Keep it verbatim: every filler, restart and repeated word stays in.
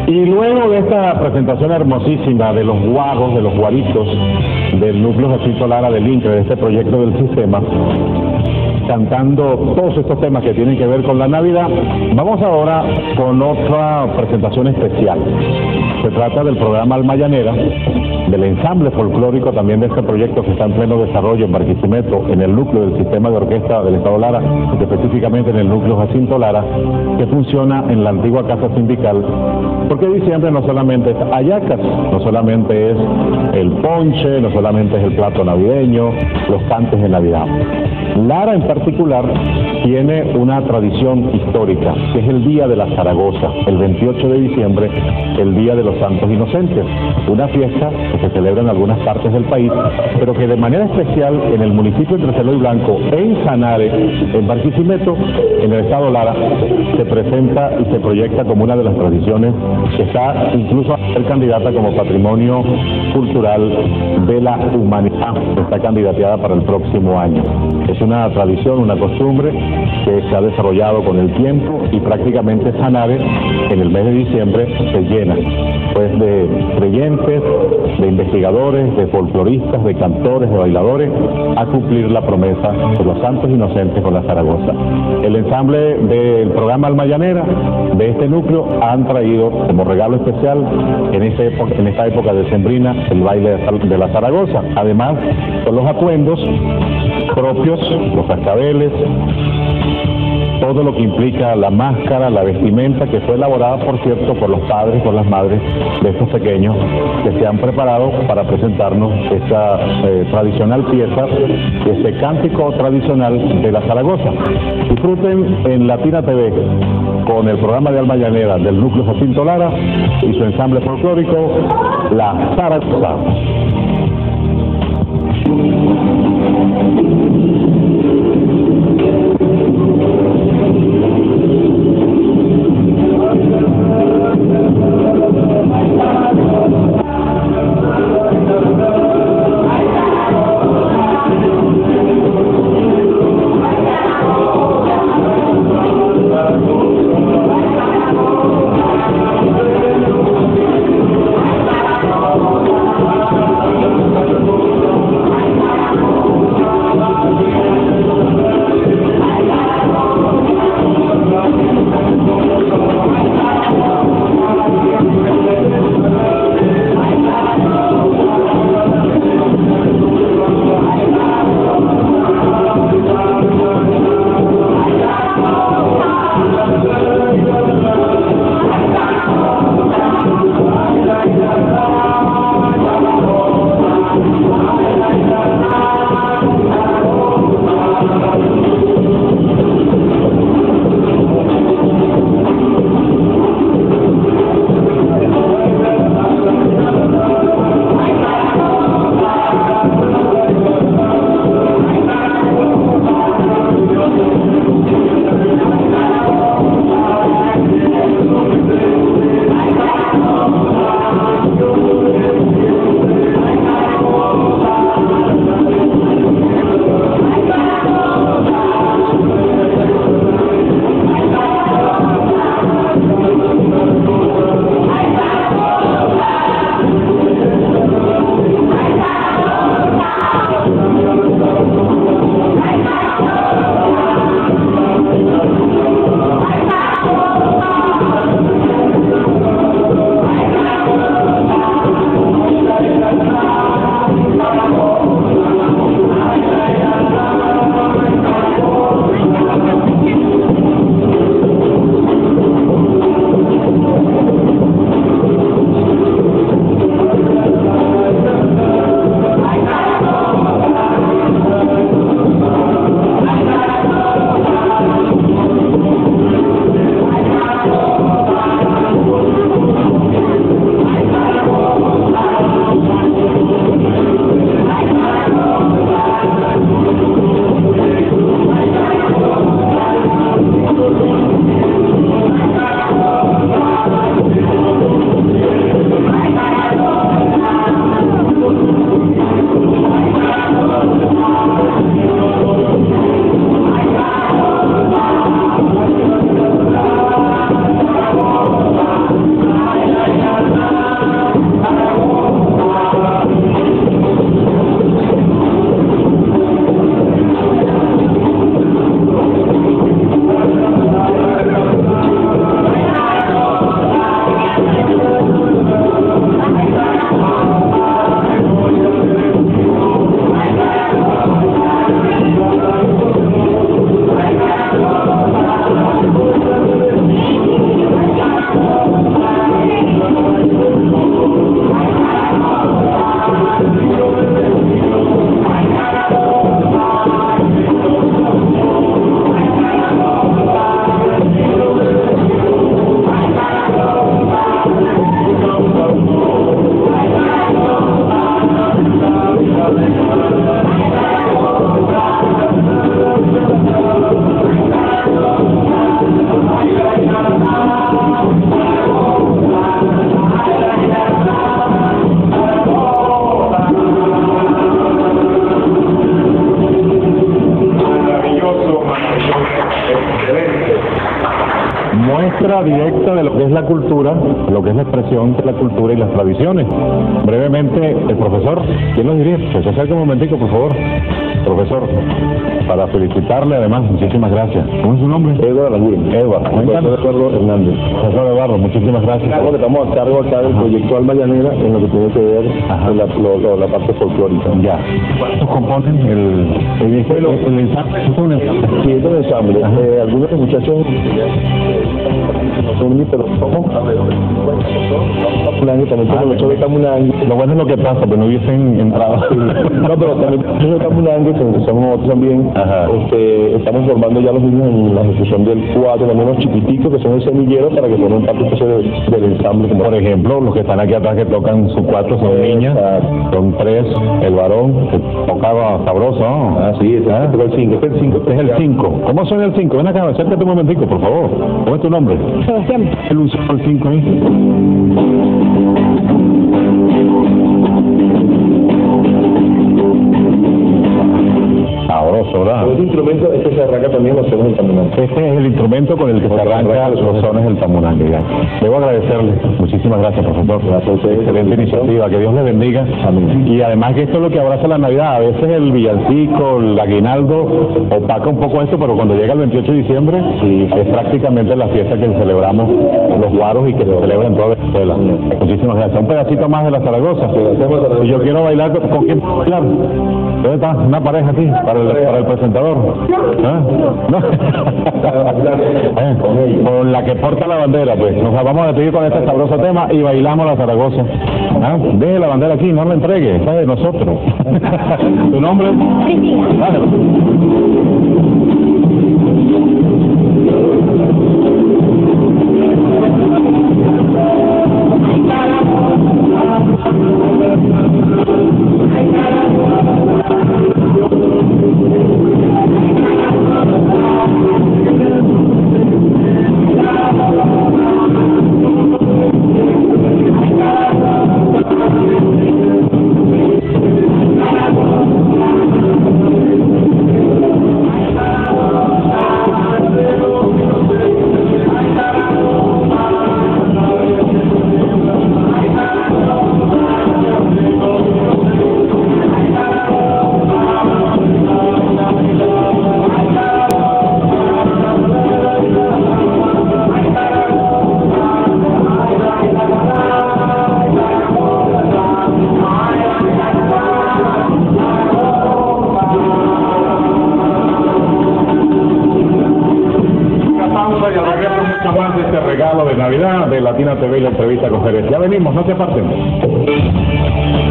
Y luego de esta presentación hermosísima de los guagos, de los guaritos, del núcleo Jacinto Lara del INCRE, de este proyecto del sistema, cantando todos estos temas que tienen que ver con la Navidad, vamos ahora con otra presentación especial. Se trata del programa Almayanera, del ensamble folclórico también de este proyecto que está en pleno desarrollo en Barquisimeto, en el núcleo del sistema de orquesta del Estado Lara, específicamente en el núcleo Jacinto Lara, que funciona en la antigua casa sindical, porque diciembre no solamente es hallacas, no solamente es el ponche, no solamente es el plato navideño, los cantes de Navidad. Lara en particular tiene una tradición histórica, que es el Día de la Zaragoza, el veintiocho de diciembre, el Día de los Santos Inocentes, una fiesta que se celebra en algunas partes del país, pero que de manera especial en el municipio de Treceloy Blanco, en Sanare, en Barquisimeto, en el Estado Lara, se presenta y se proyecta como una de las tradiciones que está incluso a ser candidata como patrimonio cultural de la humanidad, está candidateada para el próximo año. Es una tradición, una costumbre que se ha desarrollado con el tiempo y prácticamente Sanare en el mes de diciembre se llena pues de creyentes, de investigadores, de folcloristas, de cantores, de bailadores, a cumplir la promesa de los santos inocentes con la Zaragoza. El ensamble del programa Almayanera de este núcleo han traído como regalo especial en, esta época, en esta época decembrina el baile de la Zaragoza. Además, son los atuendos propios, los cascabeles, todo lo que implica la máscara, la vestimenta, que fue elaborada, por cierto, por los padres, por las madres de estos pequeños que se han preparado para presentarnos esta eh, tradicional pieza, este cántico tradicional de la Zaragoza. Disfruten en Latina T V con el programa de Almayanera del núcleo Jacinto Lara y su ensamble folclórico, la Zaragoza. directa de lo que es la cultura, lo que es la expresión de la cultura y las tradiciones. Brevemente, el profesor, ¿quién nos diría? Que se acerque un momentico, por favor. Profesor, para felicitarle además, muchísimas gracias. ¿Cómo es su nombre? Eduardo Laguren. Eduardo. Profesor Eduardo Hernández. Profesor Eduardo, muchísimas gracias. Claro, que estamos a cargo acá del proyecto Alma Llanera en lo que tiene que ver con la, lo, lo, la parte folclórica. Ya. ¿Cuántos componen el, el, el, el, el ensamble? ¿Es un ensamble? Sí, es un ensamble. Eh, algunos de los muchachos no son mis, pero somos Camulangue, también tenemos el hecho de Camulangue. Lo bueno es lo que pasa, pero no hubiesen entrado. No, pero también tenemos Camulangue, que somos nosotros también. Este, estamos formando ya los niños en la ejecución del cuatro, también los chiquiticos que son el semillero para que formen parte de, del ensamble. Como por ejemplo, los que están aquí atrás que tocan su cuatro son eh, niñas, son tres, el varón que tocaba sabroso, ¿no? Ah, sí, este ¿Ah? es el cinco, este es el cinco. Este es el cinco. ¿Cómo suena el cinco? Ven acá, acércate un momentico, por favor. ¿Cómo es tu nombre? Sebastián. El uso el cinco ahí. Sabroso, ¿verdad? Este instrumento, este se arranca también los sones del tamunangue. Este es el instrumento con el que se arranca los sones del tamunangue. Ya. Debo agradecerle. Muchísimas gracias, profesor. Gracias a ustedes. Excelente iniciativa. Que Dios le bendiga. Amén. Y además que esto es lo que abraza la Navidad. A veces el villancico, el aguinaldo, opaca un poco esto, pero cuando llega el veintiocho de diciembre, sí, es prácticamente la fiesta que celebramos los guaros y que se celebra en toda Venezuela. Muchísimas gracias. Un pedacito más de la Zaragoza. Y yo quiero bailar. ¿Con quién puedo bailar? ¿Dónde está? Una pareja aquí, para el, para el presentador. ¿Ah? ¿No? eh, con la que porta la bandera, pues. Nos vamos a despedir con este sabroso tema y bailamos la Zaragoza. ¿Ah? Deje la bandera aquí, no la entregue, está de nosotros. ¿Tu nombre? Cristina. Dale. Más de este regalo de Navidad de Latina T V y la entrevista con Jerez. Ya venimos, no se aparten.